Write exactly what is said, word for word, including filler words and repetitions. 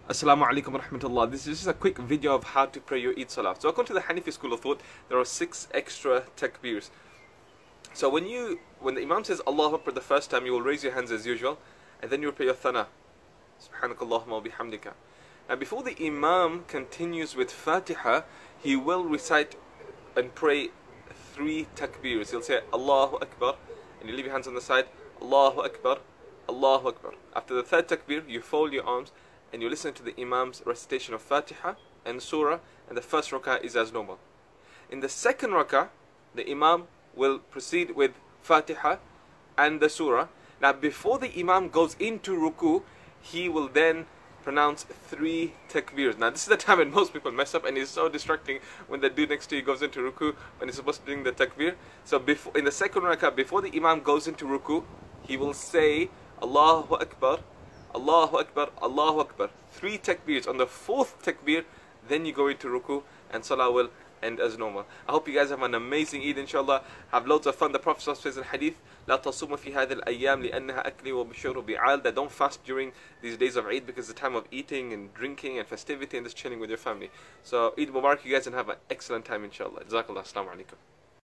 Assalamu alaikum wa rahmatullah. This is just a quick video of how to pray your Eid Salaah. So according to the Hanafi school of thought, there are six extra takbirs. So when you, when the Imam says Allahu Akbar the first time, you will raise your hands as usual, and then you will pray your thana. Subhanakallahumma wa bihamdika. Now before the Imam continues with Fatiha, he will recite and pray three takbirs. He'll say Allahu Akbar, and you leave your hands on the side, Allahu Akbar, Allahu Akbar. After the third takbir, you fold your arms, and you listen to the Imam's recitation of Fatiha and Surah, and the first rak'ah is as normal. In the second rak'ah, the Imam will proceed with Fatiha and the Surah. Now before the Imam goes into ruku, he will then pronounce three takbirs. Now this is the time when most people mess up, and it's so distracting when the dude next to you goes into ruku when he's supposed to be doing the takbir. So before, in the second rak'ah, before the Imam goes into ruku, he will say Allahu Akbar, Allahu Akbar, Allahu Akbar. Three takbirs. On the fourth takbir, then you go into ruku, and salah will end as normal. I hope you guys have an amazing Eid, inshallah. Have loads of fun. The Prophet says in hadith, لا تصوموا في هذه الأيام لأنها أكل وبشر وبعال. That don't fast during these days of Eid, because it's the time of eating and drinking and festivity and just chilling with your family. So Eid Mubarak, you guys, and have an excellent time, inshallah. Jazakallah. Assalamu alaikum.